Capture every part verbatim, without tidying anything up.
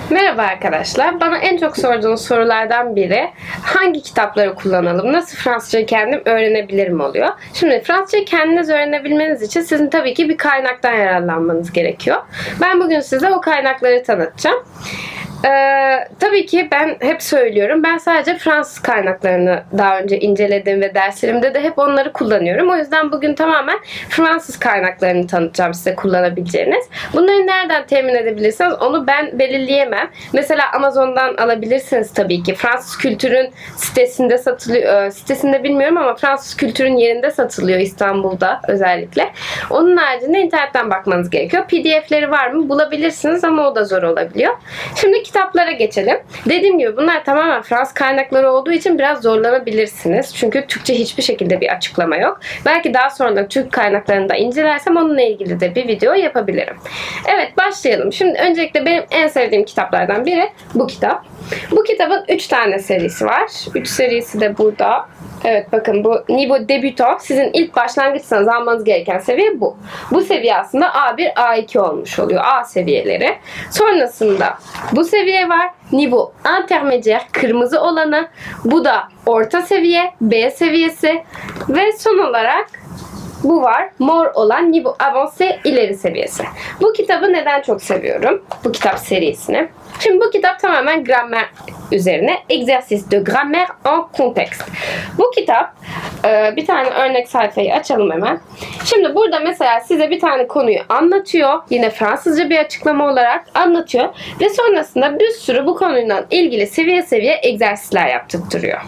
Merhaba arkadaşlar. Bana en çok sorduğunuz sorulardan biri hangi kitapları kullanalım, nasıl Fransızcayı kendim öğrenebilirim oluyor. Şimdi Fransızcayı kendiniz öğrenebilmeniz için sizin tabii ki bir kaynaktan yararlanmanız gerekiyor. Ben bugün size o kaynakları tanıtacağım. Ee, tabii ki ben hep söylüyorum. Ben sadece Fransız kaynaklarını daha önce inceledim ve derslerimde de hep onları kullanıyorum. O yüzden bugün tamamen Fransız kaynaklarını tanıtacağım size kullanabileceğiniz. Bunları nereden temin edebilirsiniz onu ben belirleyemem. Mesela Amazon'dan alabilirsiniz tabii ki. Fransız Kültür'ün sitesinde satılıyor. Sitesinde bilmiyorum ama Fransız Kültür'ün yerinde satılıyor İstanbul'da özellikle. Onun haricinde internetten bakmanız gerekiyor. P D F'leri var mı? Bulabilirsiniz ama o da zor olabiliyor. Şimdi kitaplara geçelim. Dediğim gibi bunlar tamamen Fransız kaynakları olduğu için biraz zorlanabilirsiniz. Çünkü Türkçe hiçbir şekilde bir açıklama yok. Belki daha sonra Türk kaynaklarını da incelersem onunla ilgili de bir video yapabilirim. Evet, başlayalım. Şimdi öncelikle benim en sevdiğim kitaplardan biri bu kitap. Bu kitabın üç tane serisi var. üç serisi de burada. Evet, bakın bu Niveau Débutant, sizin ilk başlangıçsanız almanız gereken seviye bu. Bu seviye aslında A bir A iki olmuş oluyor. A seviyeleri. Sonrasında bu seviye var. Niveau Intermédiaire, kırmızı olanı. Bu da orta seviye, B seviyesi. Ve son olarak bu var. Mor olan Niveau Avancé, ileri seviyesi. Bu kitabı neden çok seviyorum? Bu kitap serisini. Şimdi bu kitap tamamen gramer üzerine. Exercice de grammaire en contexte. Bu kitap, bir tane örnek sayfayı açalım hemen. Şimdi burada mesela size bir tane konuyu anlatıyor. Yine Fransızca bir açıklama olarak anlatıyor. Ve sonrasında bir sürü bu konuyla ilgili seviye seviye egzersizler yaptırtırıyor.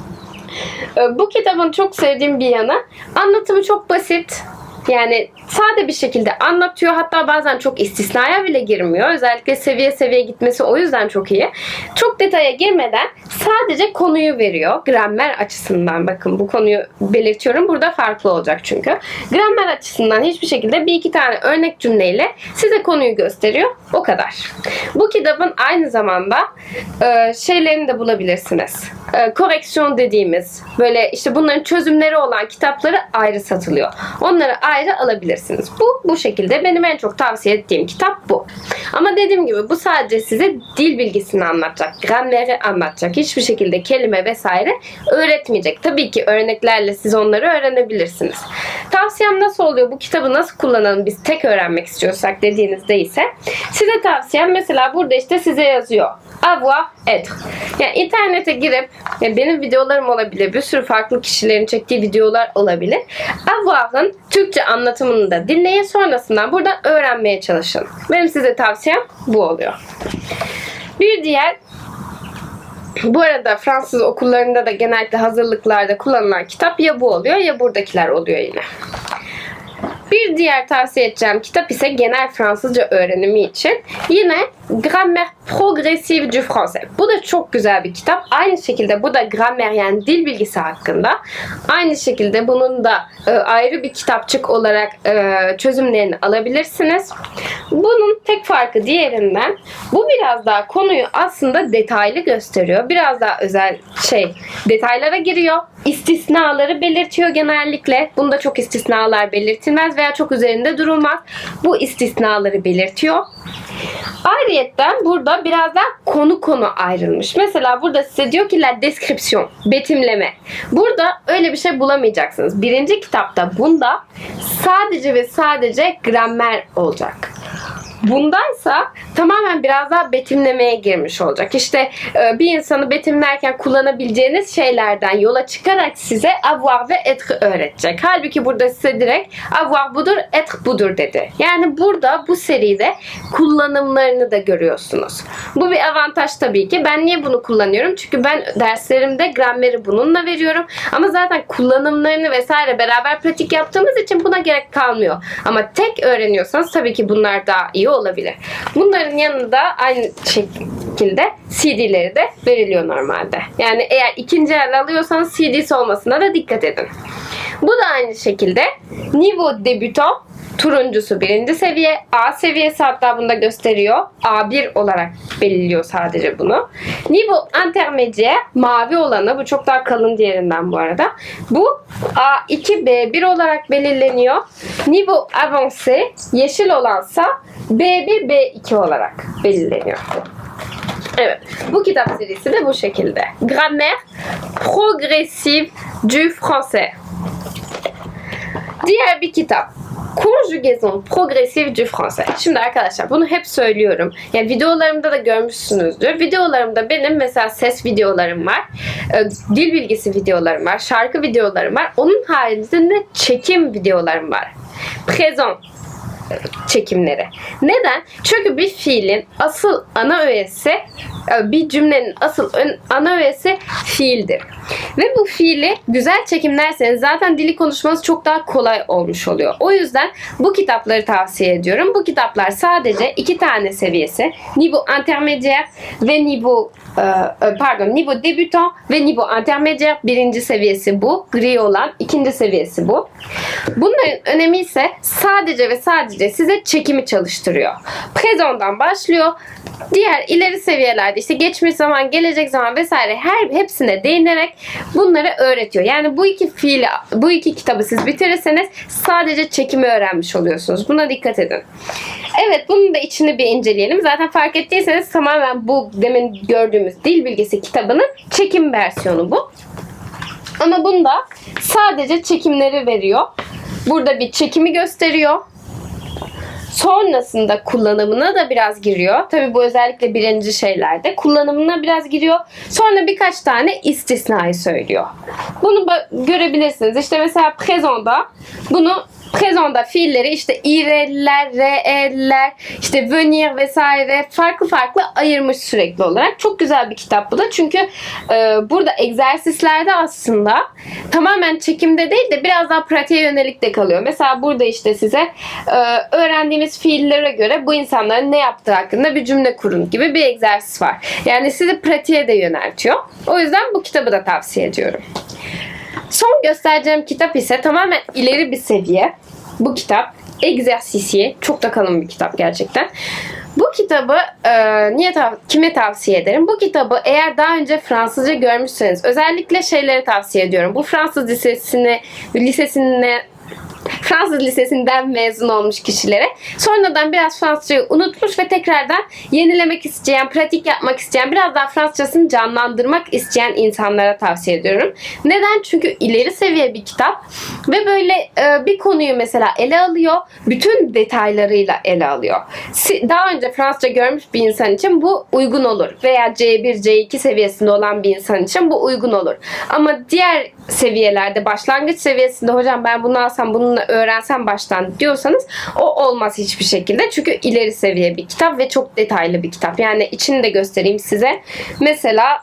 Bu kitabın çok sevdiğim bir yanı, anlatımı çok basit. Yani sade bir şekilde anlatıyor. Hatta bazen çok istisnaya bile girmiyor. Özellikle seviye seviye gitmesi o yüzden çok iyi. Çok detaya girmeden sadece konuyu veriyor. Gramer açısından, bakın bu konuyu belirtiyorum. Burada farklı olacak çünkü. Gramer açısından hiçbir şekilde bir iki tane örnek cümleyle size konuyu gösteriyor. O kadar. Bu kitabın aynı zamanda e, şeylerini de bulabilirsiniz. E, koreksiyon dediğimiz, böyle işte bunların çözümleri olan kitapları ayrı satılıyor. Onları ayrı alabilirsiniz. Bu bu şekilde benim en çok tavsiye ettiğim kitap bu. Ama dediğim gibi bu sadece size dil bilgisini anlatacak, grameri anlatacak. Hiçbir şekilde kelime vesaire öğretmeyecek. Tabii ki örneklerle siz onları öğrenebilirsiniz. Tavsiyem nasıl oluyor? Bu kitabı nasıl kullanalım biz tek öğrenmek istiyorsak dediğinizde ise size tavsiyem mesela burada işte size yazıyor. Avoir, être. Yani internete girip, yani benim videolarım olabilir, bir sürü farklı kişilerin çektiği videolar olabilir. Avoir'ın Türkçe anlatımını da dinleyin, sonrasından buradan öğrenmeye çalışın. Benim size tavsiyem bu oluyor. Bir diğer, bu arada Fransız okullarında da genellikle hazırlıklarda kullanılan kitap ya bu oluyor ya buradakiler oluyor yine. Bir diğer tavsiye edeceğim kitap ise genel Fransızca öğrenimi için. Yine Grammaire Progressive du Français. Bu da çok güzel bir kitap. Aynı şekilde bu da gramer, yani dil bilgisi hakkında. Aynı şekilde bunun da e, ayrı bir kitapçık olarak e, çözümlerini alabilirsiniz. Bunun tek farkı diğerinden, bu biraz daha konuyu aslında detaylı gösteriyor. Biraz daha özel şey, detaylara giriyor. İstisnaları belirtiyor genellikle. Bunda çok istisnalar belirtilmez veya çok üzerinde durulmaz. Bu istisnaları belirtiyor. Ayrıyetten burada biraz daha konu konu ayrılmış. Mesela burada size diyor ki la description, betimleme. Burada öyle bir şey bulamayacaksınız. Birinci kitapta bunda sadece ve sadece gramer olacak. Bundaysa tamamen biraz daha betimlemeye girmiş olacak. İşte bir insanı betimlerken kullanabileceğiniz şeylerden yola çıkarak size avoir ve être öğretecek. Halbuki burada size direkt avoir budur, être budur dedi. Yani burada bu seride kullanımlarını da görüyorsunuz. Bu bir avantaj tabii ki. Ben niye bunu kullanıyorum? Çünkü ben derslerimde grameri bununla veriyorum. Ama zaten kullanımlarını vesaire beraber pratik yaptığımız için buna gerek kalmıyor. Ama tek öğreniyorsanız tabii ki bunlar daha iyi olabilir. Bunların yanında aynı şekilde C D'leri de veriliyor normalde. Yani eğer ikinci el alıyorsanız C D'si olmasına da dikkat edin. Bu da aynı şekilde Niveau Débutant, turuncusu birinci seviye, A seviyesi, hatta bunda gösteriyor. A bir olarak belirliyor sadece bunu. Niveau Intermédiaire, mavi olanı, bu çok daha kalın diğerinden bu arada. Bu A iki B bir olarak belirleniyor. Niveau Avancé, yeşil olansa B bir B iki olarak belirleniyor. Evet, bu kitap serisi de bu şekilde. Grammaire progressive du français. Diğer bir kitap. Conjugaison progressive du français. Şimdi arkadaşlar bunu hep söylüyorum. Yani videolarımda da görmüşsünüzdür. Videolarımda benim mesela ses videolarım var. Dil bilgisi videolarım var. Şarkı videolarım var. Onun haricinde çekim videolarım var. Présent çekimleri. Neden? Çünkü bir fiilin asıl ana öğesi, bir cümlenin asıl ana öğesi fiildir. Ve bu fiili güzel çekimlerseniz zaten dili konuşmanız çok daha kolay olmuş oluyor. O yüzden bu kitapları tavsiye ediyorum. Bu kitaplar sadece iki tane seviyesi. Niveau intermédiaire ve niveau pardon, niveau débutant ve niveau intermédiaire. Birinci seviyesi bu. Gri olan. İkinci seviyesi bu. Bunların önemi ise sadece ve sadece size çekimi çalıştırıyor. Présent'dan başlıyor. Diğer ileri seviyelerde işte geçmiş zaman, gelecek zaman vesaire her hepsine değinerek bunları öğretiyor. Yani bu iki fiili, bu iki kitabı siz bitirirseniz sadece çekimi öğrenmiş oluyorsunuz. Buna dikkat edin. Evet, bunun da içini bir inceleyelim. Zaten fark ettiyseniz tamamen bu demin gördüğümüz dil bilgisi kitabının çekim versiyonu bu. Ama bunda sadece çekimleri veriyor. Burada bir çekimi gösteriyor. Sonrasında kullanımına da biraz giriyor. Tabii bu özellikle birinci şeylerde. Kullanımına biraz giriyor. Sonra birkaç tane istisnayı söylüyor. Bunu görebilirsiniz. İşte mesela présent'da bunu Présent'da fiilleri işte ir'ler, re'ler, işte venir vesaire farklı farklı ayırmış sürekli olarak. Çok güzel bir kitap bu da. Çünkü e, burada egzersislerde aslında tamamen çekimde değil de biraz daha pratiğe yönelik de kalıyor. Mesela burada işte size e, öğrendiğimiz fiillere göre bu insanların ne yaptığı hakkında bir cümle kurun gibi bir egzersiz var. Yani sizi pratiğe de yöneltiyor. O yüzden bu kitabı da tavsiye ediyorum. Son göstereceğim kitap ise tamamen ileri bir seviye. Bu kitap Exercice. Çok da kalın bir kitap gerçekten. Bu kitabı e, niye tav kime tavsiye ederim? Bu kitabı eğer daha önce Fransızca görmüşseniz özellikle şeyleri tavsiye ediyorum. Bu Fransız lisesini lisesine Fransız lisesinden mezun olmuş kişilere sonradan biraz Fransızcayı unutmuş ve tekrardan yenilemek isteyen, pratik yapmak isteyen, biraz daha Fransızcasını canlandırmak isteyen insanlara tavsiye ediyorum. Neden? Çünkü ileri seviye bir kitap ve böyle e, bir konuyu mesela ele alıyor, bütün detaylarıyla ele alıyor. Daha önce Fransızca görmüş bir insan için bu uygun olur veya C bir, C iki seviyesinde olan bir insan için bu uygun olur. Ama diğer seviyelerde, başlangıç seviyesinde hocam ben bunu alsam, bununla öğrensem baştan diyorsanız o olmaz hiçbir şekilde. Çünkü ileri seviye bir kitap ve çok detaylı bir kitap. Yani içini de göstereyim size. Mesela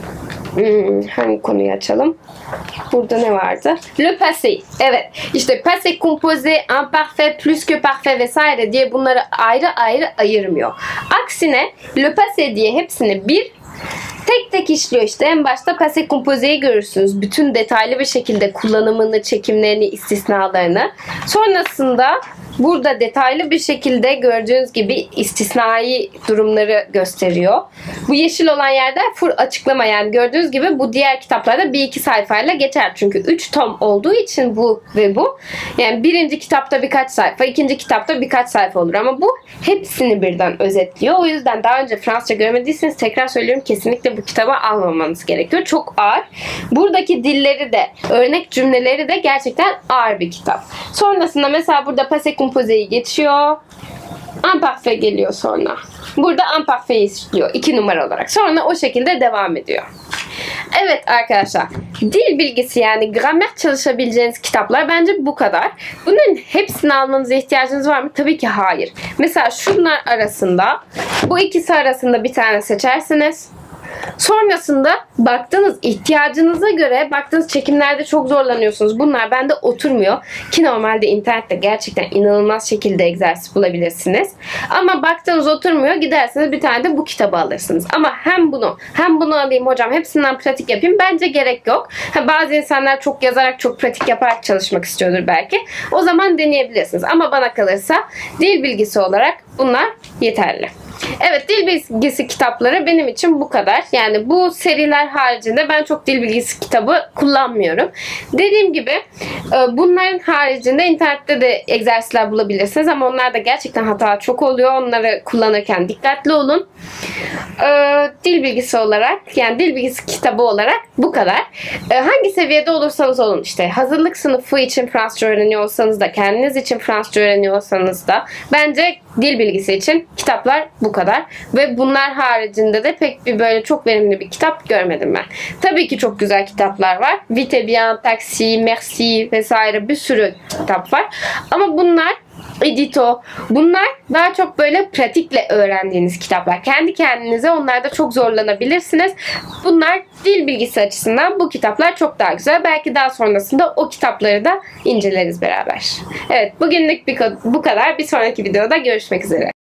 hmm, hangi konuyu açalım? Burada ne vardı? Le passé. Evet. İşte passé composé, imparfait, plus que parfait vesaire diye bunları ayrı ayrı ayırmıyor. Aksine le passé diye hepsini bir tek tek işliyor işte. En başta passé composé'yi görürsünüz. Bütün detaylı bir şekilde kullanımını, çekimlerini, istisnalarını. Sonrasında burada detaylı bir şekilde gördüğünüz gibi istisnai durumları gösteriyor. Bu yeşil olan yerde full açıklama, yani gördüğünüz gibi bu diğer kitaplarda bir iki sayfayla geçer. Çünkü üç tom olduğu için bu ve bu. Yani birinci kitapta birkaç sayfa, ikinci kitapta birkaç sayfa olur ama bu hepsini birden özetliyor. O yüzden daha önce Fransızca görmediyseniz tekrar söylüyorum, kesinlikle bu kitabı almamanız gerekiyor. Çok ağır. Buradaki dilleri de, örnek cümleleri de gerçekten ağır bir kitap. Sonrasında mesela burada passé composé'yi geçiyor. Imparfait geliyor sonra. Burada imparfait'i istiyor iki numara olarak. Sonra o şekilde devam ediyor. Evet arkadaşlar, dil bilgisi yani gramer çalışabileceğiniz kitaplar bence bu kadar. Bunların hepsini almanıza ihtiyacınız var mı? Tabii ki hayır. Mesela şunlar arasında, bu ikisi arasında bir tane seçersiniz. Sonrasında baktığınız ihtiyacınıza göre, baktığınız çekimlerde çok zorlanıyorsunuz. Bunlar bende oturmuyor. Ki normalde internette gerçekten inanılmaz şekilde egzersiz bulabilirsiniz. Ama baktığınız oturmuyor, gidersiniz bir tane de bu kitabı alırsınız. Ama hem bunu hem bunu alayım hocam, hepsinden pratik yapayım, bence gerek yok. Ha, bazı insanlar çok yazarak, çok pratik yaparak çalışmak istiyordur belki. O zaman deneyebilirsiniz. Ama bana kalırsa dil bilgisi olarak bunlar yeterli. Evet, dil bilgisi kitapları benim için bu kadar. Yani bu seriler haricinde ben çok dil bilgisi kitabı kullanmıyorum. Dediğim gibi bunların haricinde internette de egzersizler bulabilirsiniz ama onlarda gerçekten hata çok oluyor. Onları kullanırken dikkatli olun. Dil bilgisi olarak, yani dil bilgisi kitabı olarak bu kadar. Hangi seviyede olursanız olun, işte hazırlık sınıfı için Fransızca öğreniyorsanız da, kendiniz için Fransızca öğreniyorsanız da, bence dil bilgisi için kitaplar bu kadar. Ve bunlar haricinde de pek bir böyle çok verimli bir kitap görmedim ben. Tabii ki çok güzel kitaplar var. Vite bien, Taxi, Merci vesaire bir sürü kitap var. Ama bunlar Edito. Bunlar daha çok böyle pratikle öğrendiğiniz kitaplar. Kendi kendinize onlarda çok zorlanabilirsiniz. Bunlar dil bilgisi açısından bu kitaplar çok daha güzel. Belki daha sonrasında o kitapları da inceleriz beraber. Evet, bugünlük bu kadar. Bir sonraki videoda görüşmek üzere.